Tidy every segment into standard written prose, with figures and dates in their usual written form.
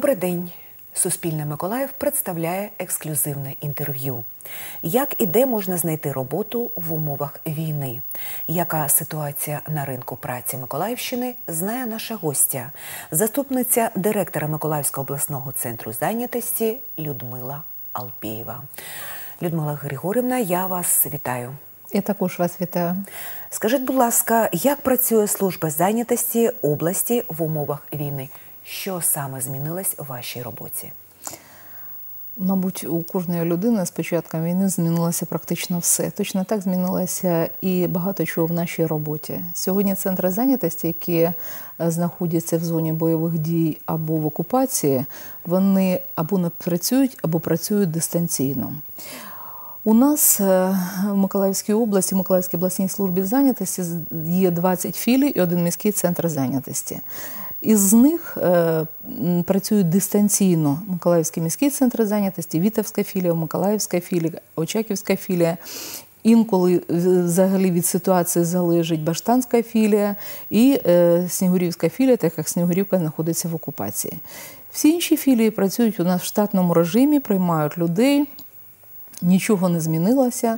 Добрий день! Суспільне Миколаїв представляє ексклюзивне інтерв'ю. Як і де можна знайти роботу в умовах війни? Яка ситуація на ринку праці Миколаївщини, знає наша гостя, заступниця директора Миколаївського обласного центру зайнятості Людмила Алпієва. Людмила Григорівна, я вас вітаю. Я також вас вітаю. Скажіть, будь ласка, як працює служба зайнятості області в умовах війни? Що саме змінилось у вашій роботі? Мабуть, у кожної людини з початком війни змінилося практично все. Точно так змінилося і багато чого в нашій роботі. Сьогодні центри зайнятості, які знаходяться в зоні бойових дій або в окупації, вони або не працюють, або працюють дистанційно. У нас в Миколаївській області, в Миколаївській обласній службі зайнятості є 20 філій і один міський центр зайнятості. Із них працюють дистанційно Миколаївський міський центр зайнятості, Вітовська філія, Миколаївська філія, Очаківська філія. Інколи взагалі від ситуації залежить Баштанська філія і Снігурівська філія, так як Снігурівка знаходиться в окупації. Всі інші філії працюють у нас в штатному режимі, приймають людей, нічого не змінилося.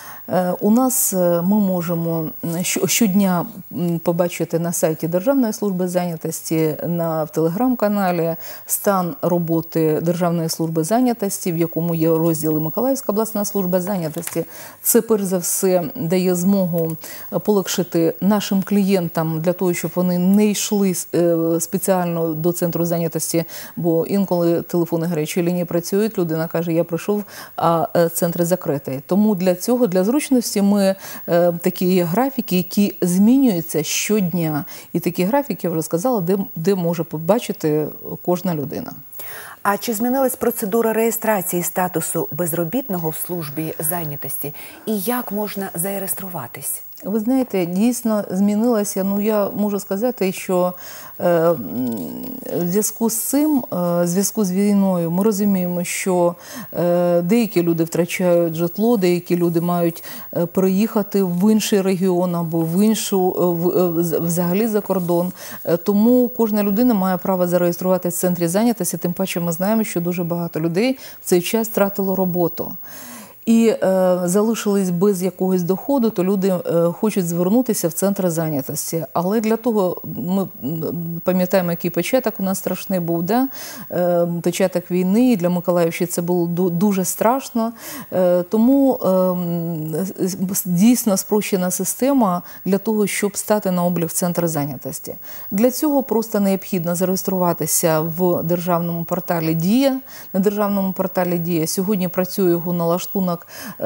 У нас ми можемо щодня побачити на сайті Державної служби зайнятості, в телеграм-каналі стан роботи Державної служби зайнятості, в якому є розділи Миколаївська обласна служба зайнятості. Це, перш за все, дає змогу полегшити нашим клієнтам для того, щоб вони не йшли спеціально до центру зайнятості, бо інколи телефони гарячої лінії працюють, людина каже, я прийшов, а центр закритий. Тому для цього, для зручності ми такі є графіки, які змінюються щодня. І такі графіки, я вже сказала, де може побачити кожна людина. А чи змінилась процедура реєстрації статусу безробітного в службі зайнятості? І як можна зареєструватись? Ви знаєте, дійсно змінилося. Я можу сказати, що в зв'язку з цим, в зв'язку з війною, ми розуміємо, що деякі люди втрачають житло, деякі люди мають переїхати в інший регіон або взагалі за кордон. Тому кожна людина має право зареєструватися в центрі зайнятості, тим паче ми знаємо, що дуже багато людей в цей час втратило роботу. І залишились без якогось доходу, то люди хочуть звернутися в центр зайнятості. Але для того, ми пам'ятаємо, який початок у нас страшний був, початок війни, і для Миколаївщини це було дуже страшно. Тому дійсно спрощена система для того, щоб стати на облік в центр зайнятості. Для цього просто необхідно зареєструватися в державному порталі «Дія». На державному порталі «Дія» сьогодні працює його налаштунок,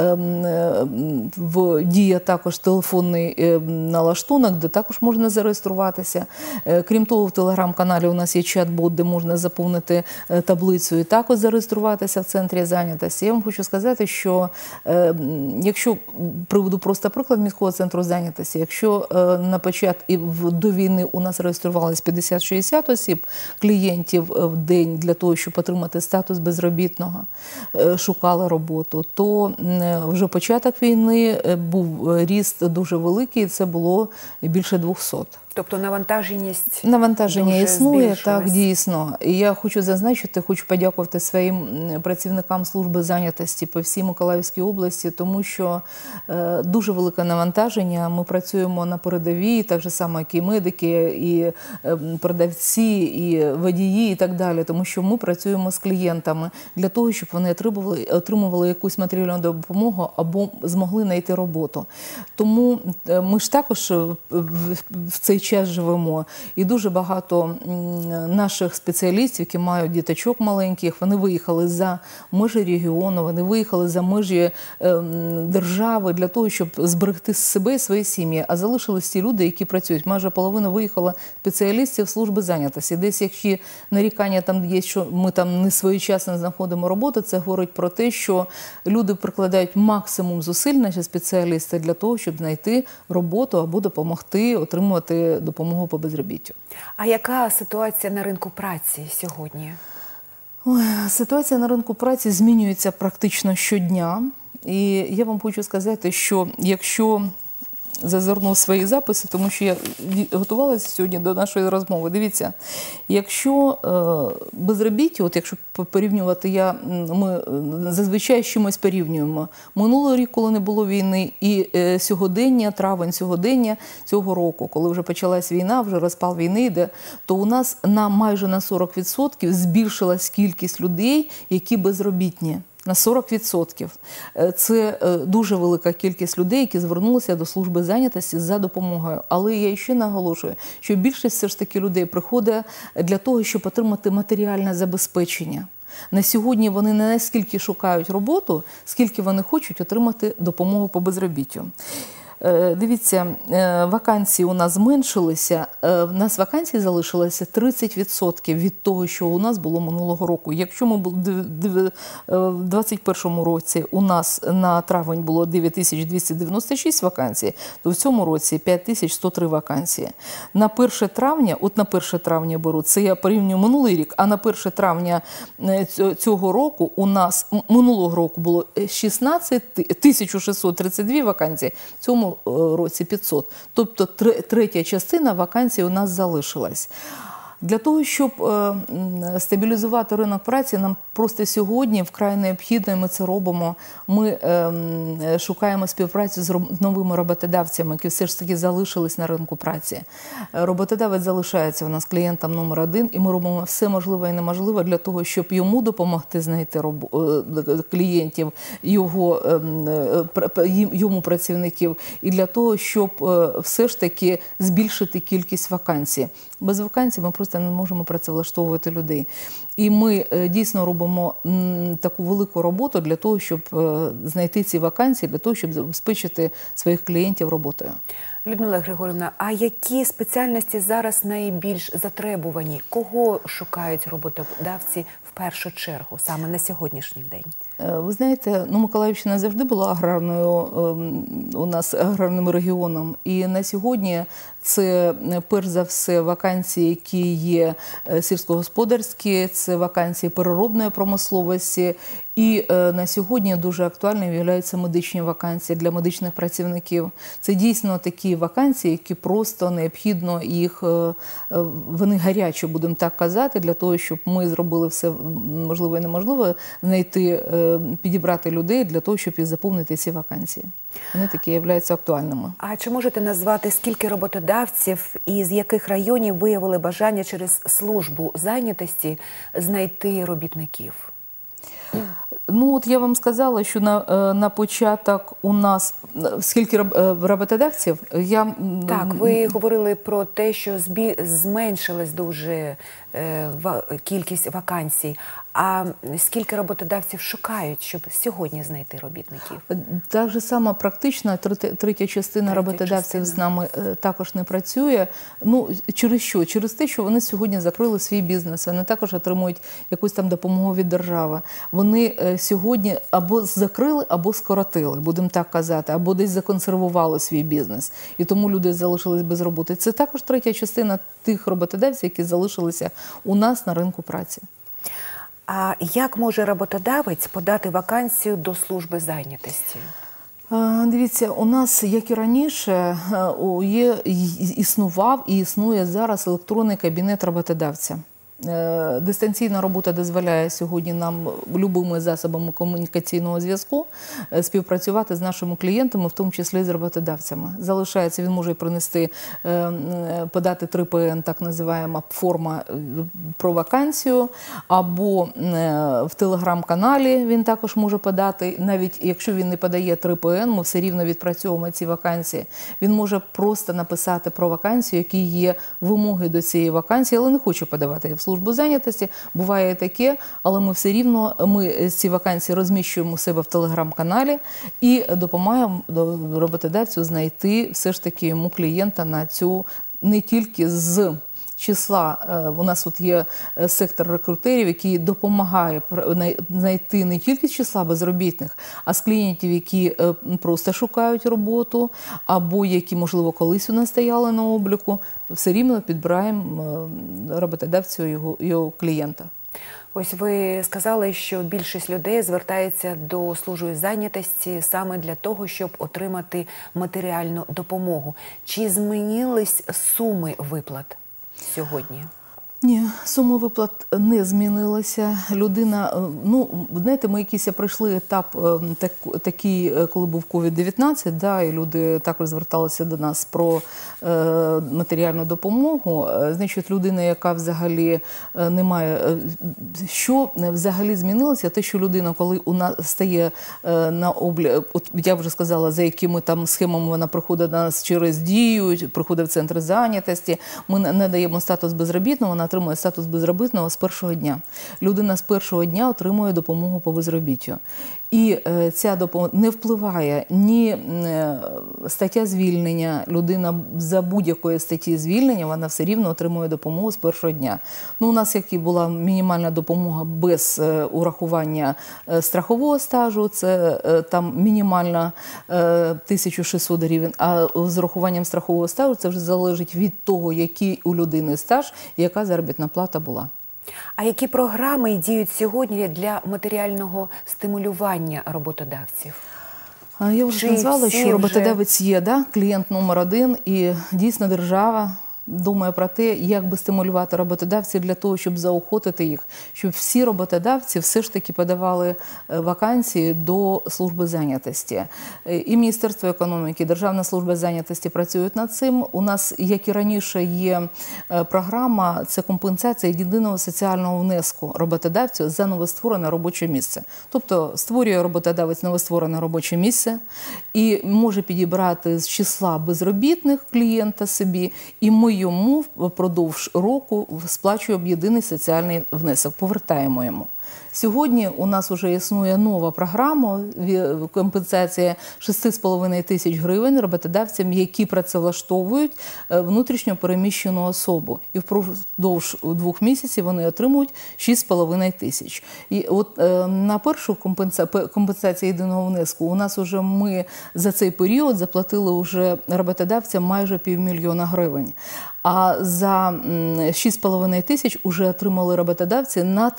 в «Дія» також телефонний налаштунок, де також можна зареєструватися. Крім того, в телеграм-каналі у нас є чат-бот, де можна заповнити таблицю і також зареєструватися в центрі зайнятості. Я вам хочу сказати, що якщо, приведу просто приклад міського центру зайнятості, якщо на початку до війни у нас реєструвалось 50-60 осіб, клієнтів в день для того, щоб отримати статус безробітного, шукали роботу, то вже початок війни був ріст дуже великий, це було більше 200. Тобто навантаженість існує, так, дійсно. І я хочу зазначити, хочу подякувати своїм працівникам служби зайнятості по всій Миколаївській області, тому що дуже велике навантаження. Ми працюємо на передовій, так же само, як і медики, і продавці, і водії, і так далі. Тому що ми працюємо з клієнтами для того, щоб вони отримували якусь матеріальну допомогу або змогли знайти роботу. Тому ми ж також в цей час живемо. І дуже багато наших спеціалістів, які мають діточок маленьких, вони виїхали за межі регіону, вони виїхали за межі держави для того, щоб зберегти себе і свої сім'ї. А залишились ті люди, які працюють. Майже половина виїхала спеціалістів служби зайнятості. Десь, якщо нарікання там є, що ми там не своєчасно знаходимо роботу, це говорить про те, що люди прикладають максимум зусиль, наші спеціалісти, для того, щоб знайти роботу або допомогти отримувати допомогу по безробіттю. А яка ситуація на ринку праці сьогодні? Ситуація на ринку праці змінюється практично щодня. І я вам хочу сказати, що якщо зазирну в свої записи, тому що я готувалася сьогодні до нашої розмови. Дивіться, якщо безробіття, от якщо порівнювати, ми зазвичай з чимось порівнюємо. Минулого рік, коли не було війни, і сьогодення, травень сьогодення цього року, коли вже почалась війна, вже розпал війни йде, то у нас майже на 40% збільшилась кількість людей, які безробітні. На 40%. Це дуже велика кількість людей, які звернулися до служби зайнятості за допомогою. Але я ще наголошую, що більшість все ж таки людей приходить для того, щоб отримати матеріальне забезпечення. На сьогодні вони не настільки шукають роботу, скільки вони хочуть отримати допомогу по безробіттю. Дивіться, вакансії у нас зменшилися, у нас вакансій залишилося 30% від того, що у нас було минулого року. Якщо ми в 2021 році у нас на травень було 9296 вакансій, то в цьому році 5103 вакансії. На 1 травня, от на 1 травня беру, це я порівнюю минулий рік, а на 1 травня цього року у нас, минулого року було 1632 вакансії, в цьому році 500. Тобто третя частина вакансій у нас залишилась. Для того, щоб стабілізувати ринок праці, нам просто сьогодні вкрай необхідно, і ми це робимо, ми шукаємо співпрацю з новими роботодавцями, які все ж таки залишились на ринку праці. Роботодавець залишається у нас клієнтом номер 1, і ми робимо все можливе і неможливе для того, щоб йому допомогти знайти клієнтів, йому працівників, і для того, щоб все ж таки збільшити кількість вакансій. Без вакансій ми просто не можемо працевлаштовувати людей. І ми дійсно робимо таку велику роботу для того, щоб знайти ці вакансії, для того, щоб забезпечити своїх клієнтів роботою. Людмила Григорівна, а які спеціальності зараз найбільш затребувані? Кого шукають роботодавці в першу чергу, саме на сьогоднішній день? Ви знаєте, Миколаївщина завжди була у нас аграрним регіоном. І на сьогодні це, перш за все, вакансії, які є сільськогосподарські, це вакансії переробної промисловості. І на сьогодні дуже актуальними являються медичні вакансії для медичних працівників. Це дійсно такі вакансії, які просто необхідно їх, вони гарячі, будемо так казати, для того, щоб ми зробили все можливе і неможливе, знайти, підібрати людей для того, щоб їх заповнити ці вакансії. Вони такі являються актуальними. А чи можете назвати, скільки роботодавців і з яких районів виявили бажання через службу зайнятості знайти робітників? Ну, от я вам сказала, що на початок у нас, скільки роботодавців, Так, ви говорили про те, що зменшилась дуже кількість вакансій. А скільки роботодавців шукають, щоб сьогодні знайти робітників? Так же само практично третя частина роботодавців з нами також не працює. Ну, через що? Через те, що вони сьогодні закрили свій бізнес, вони також отримують якусь там допомогу від держави. Вони сьогодні або закрили, або скоротили, будемо так казати, або десь законсервували свій бізнес. І тому люди залишились без роботи. Це також третя частина тих роботодавців, які залишилися у нас на ринку праці. А як може роботодавець подати вакансію до служби зайнятості? Дивіться, у нас, як і раніше, існував і існує зараз електронний кабінет роботодавця. Дистанційна робота дозволяє сьогодні нам любими засобами комунікаційного зв'язку співпрацювати з нашими клієнтами, в тому числі з роботодавцями. Залишається, він може принести, подати 3ПН, так називаємо, форма про вакансію, або в телеграм-каналі він також може подати. Навіть якщо він не подає 3ПН, ми все рівно відпрацьовуємо ці вакансії. Він може просто написати про вакансію, які є вимоги до цієї вакансії, але не хоче подавати її в службу зайнятості. Буває таке, але ми все рівно, ми ці вакансії розміщуємо у себе в телеграм-каналі і допомагаємо роботодавцю знайти все ж таки йому клієнта на цю, не тільки з числа, у нас тут є сектор рекрутерів, який допомагає знайти не тільки з числа безробітних, а з клієнтів, які просто шукають роботу, або які, можливо, колись у нас стояли на обліку, все рівно підбираємо роботодавцю його клієнта. Ось ви сказали, що більшість людей звертається до служби зайнятості саме для того, щоб отримати матеріальну допомогу. Чи змінились суми виплат сьогодні? Ні, сума виплат не змінилася. Людина, знаєте, ми якийсь пройшли етап такий, коли був COVID-19, да, і люди також зверталися до нас про матеріальну допомогу. Значить, людина, яка взагалі не має, що взагалі змінилося, те, що людина, коли у нас стає на облік, от я вже сказала, за якими там схемами вона приходить до нас через Дію, приходить в центр зайнятості, ми надаємо статус безробітного, вона отримує статус безробітного з першого дня. Людина з першого дня отримує допомогу по безробіттю. І ця допомога не впливає ні стаття звільнення. Людина за будь-якої статті звільнення, вона все рівно отримує допомогу з першого дня. У нас як і була мінімальна допомога без урахування страхового стажу, це там мінімальна 1600 гривень, а з урахуванням страхового стажу це вже залежить від того, який у людини стаж і яка заробітна плата була. А які програми діють сьогодні для матеріального стимулювання роботодавців? Я вже назвала, що роботодавець є, да? Клієнт номер один, і дійсно держава думає про те, як би стимулювати роботодавців для того, щоб заохотити їх, щоб всі роботодавці все ж таки подавали вакансії до служби зайнятості. І Міністерство економіки, Державна служба зайнятості працюють над цим. У нас, як і раніше, є програма, це компенсація єдиного соціального внеску роботодавцю за новостворене робоче місце. Тобто створює роботодавець новостворене робоче місце і може підібрати з числа безробітних клієнта собі, і ми йому впродовж року сплачуємо єдиний соціальний внесок, повертаємо йому. Сьогодні у нас вже існує нова програма компенсація 6,5 тисяч гривень роботодавцям, які працевлаштовують внутрішньо переміщену особу. І впродовж 2 місяців вони отримують 6,5 тисяч. І от на першу компенсацію єдиного внеску у нас вже ми за цей період заплатили вже роботодавцям майже 500 000 гривень. А за 6,5 тисяч вже отримали роботодавці на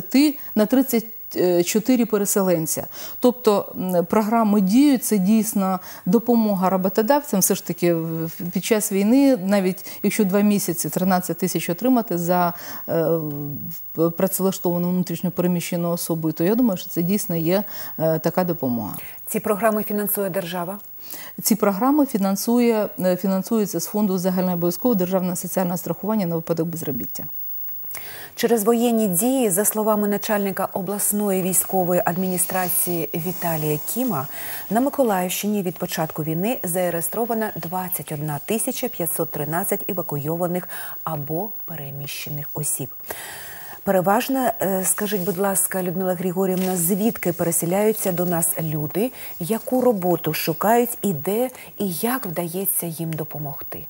34 переселенця. Тобто програми діють, це дійсно допомога роботодавцям. Все ж таки під час війни, навіть якщо 2 місяці 13 тисяч отримати за працевлаштовану внутрішньо переміщену особу, то я думаю, що це дійсно є така допомога. Ці програми фінансує держава? Ці програми фінансуються з фонду загальнообов'язкового державного соціального страхування на випадок безробіття. Через воєнні дії, за словами начальника обласної військової адміністрації Віталія Кіма, на Миколаївщині від початку війни зареєстровано 21 513 евакуйованих або переміщених осіб. Переважно, скажіть, будь ласка, Людмила Григорівна, звідки переселяються до нас люди, яку роботу шукають і де, і як вдається їм допомогти?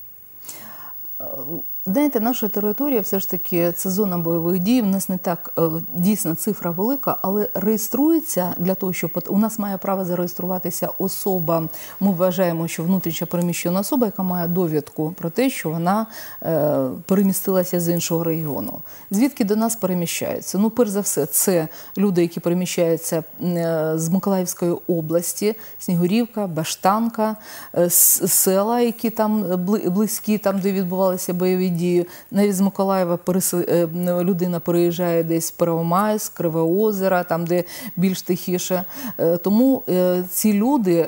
Знаєте, наша територія все ж таки це зона бойових дій, в нас не так дійсно цифра велика, але реєструється для того, щоб у нас має право зареєструватися особа, ми вважаємо, що внутрішньо переміщена особа, яка має довідку про те, що вона перемістилася з іншого регіону. Звідки до нас переміщаються? Ну, перш за все, це люди, які переміщаються з Миколаївської області, Снігурівка, Баштанка, села, які там близькі, там, де відбувалися бойові дії. Навіть з Миколаєва людина переїжджає десь в Первомайськ, Криве Озеро, там, де більш тихіше. Тому ці люди,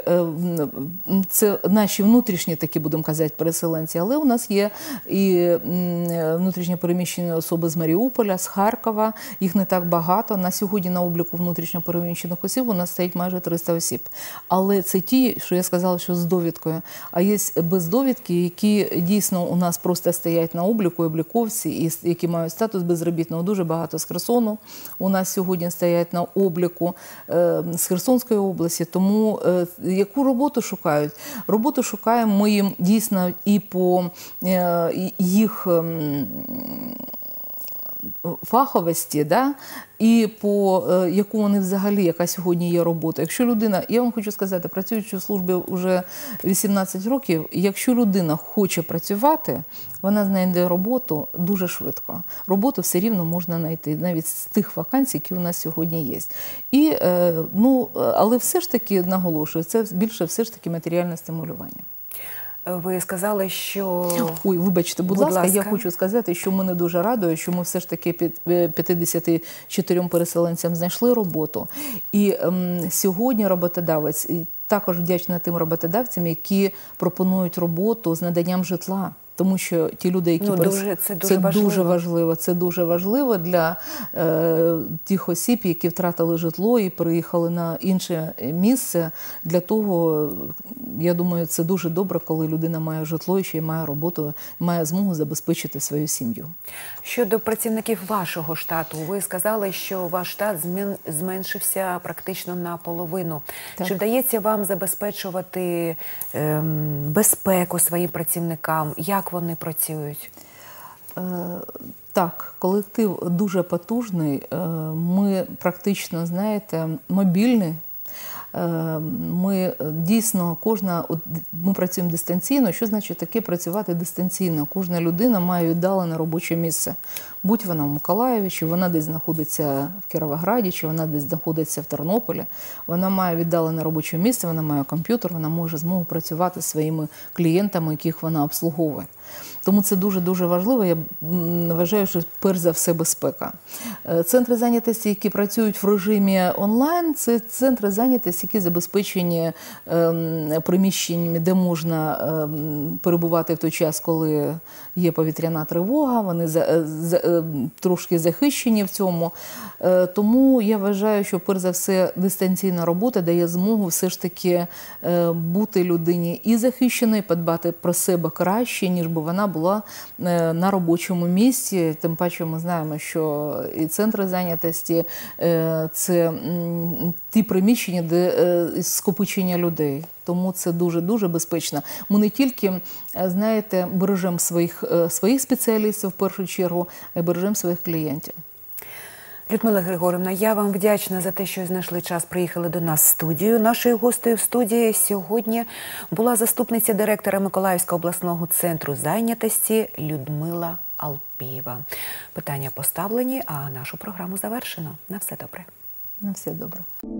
це наші внутрішні, такі, будемо казати, переселенці, але у нас є і внутрішньо переміщені особи з Маріуполя, з Харкова, їх не так багато. На сьогодні на обліку внутрішньо переміщених осіб у нас стоїть майже 300 осіб. Але це ті, що я сказала, що з довідкою. А є без довідки, які дійсно у нас просто стоять на обліку, обліковці, і які мають статус безробітного. Дуже багато з Херсону у нас сьогодні стоять на обліку, з Херсонської області. Тому яку роботу шукають? Роботу шукаємо ми їм дійсно і по їх фаховості, да, і по яку вони взагалі, яка сьогодні є робота. Якщо людина, я вам хочу сказати, працюючи в службі вже 18 років, якщо людина хоче працювати, вона знайде роботу дуже швидко. Роботу все рівно можна знайти, навіть з тих вакансій, які у нас сьогодні є. І, але все ж таки, наголошую, це більше все ж таки матеріальне стимулювання. Ви сказали, що... Ой, вибачте, будь ласка, я хочу сказати, що мене дуже радує, що ми все ж таки 54 переселенцям знайшли роботу. І сьогодні роботодавець, також вдячна тим роботодавцям, які пропонують роботу з наданням житла. Тому що ті люди, які це дуже важливо для тих осіб, які втратили житло і переїхали на інше місце. Для того, я думаю, це дуже добре, коли людина має житло і ще й має роботу, має змогу забезпечити свою сім'ю. Щодо працівників вашого штату, ви сказали, що ваш штат зменшився практично наполовину. Так. Чи вдається вам забезпечувати безпеку своїм працівникам? Як вони працюють? Так, колектив дуже потужний. Ми практично, знаєте, мобільні. Ми дійсно, ми працюємо дистанційно. Що значить таке працювати дистанційно? Кожна людина має віддалене робоче місце. Будь вона в Миколаєві, чи вона десь знаходиться в Кіровограді, чи вона десь знаходиться в Тернополі. Вона має віддалене робоче місце, вона має комп'ютер, вона може змогу працювати зі своїми клієнтами, яких вона обслуговує. Тому це дуже-дуже важливо. Я вважаю, що перш за все безпека. Центри зайнятості, які працюють в режимі онлайн, це центри зайнятості, які забезпечені приміщеннями, де можна перебувати в той час, коли є повітряна тривога, вони трошки захищені в цьому. Тому я вважаю, що перш за все дистанційна робота дає змогу все ж таки бути людині і захищеною, подбати про себе краще, ніж би вона була на робочому місці. Тим паче ми знаємо, що і центри зайнятості – це ті приміщення, де скопичення людей. Тому це дуже-дуже безпечно. Ми не тільки, знаєте, бережемо своїх спеціалістів в першу чергу, а й бережемо своїх клієнтів. Людмила Григорівна, я вам вдячна за те, що знайшли час, приїхали до нас в студію. Нашою гостею в студії сьогодні була заступниця директора Миколаївського обласного центру зайнятості Людмила Алпієва. Питання поставлені, а нашу програму завершено. На все добре. На все добре.